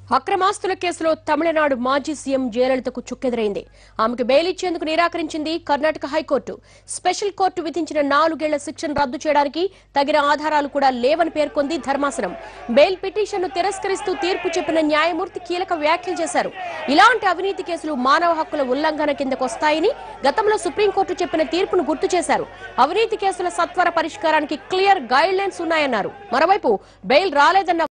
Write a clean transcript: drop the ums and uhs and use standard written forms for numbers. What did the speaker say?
అక్రమాస్తుల కేసులో తమిళనాడు మాజీ సీఎం జయలలితకు చుక్కెదురైంది. ఆమెకు బెయిల్ ఇచ్చేందుకు నిరాకరించింది కర్ణాటక హైకోర్టు. స్పెషల్ కోర్టు విధించిన 4 ఏళ్ల శిక్షను రద్దు చేయడానికి తగిన ఆధారాలు కూడా లేవని పేర్కొంది ధర్మాసనం. బెయిల్ పిటిషన్ను తిరస్కరిస్తూ తీర్పు చెప్పిన న్యాయమూర్తి కీలక వ్యాఖ్యలు చేశారు. ఇలాంటి అవినీతి కేసులు మానవ హక్కుల ఉల్లంఘన కిందకొస్తాయని గతంలో సుప్రీంకోర్టు చెప్పిన తీర్పును గుర్తు చేశారు. అవినీతి కేసుల సత్వర పరిష్కారానికి క్లియర్ గైడ్ లైన్స్ ఉన్నాయన్నారు. మరోవైపు బెయిల్ రాలేదన్న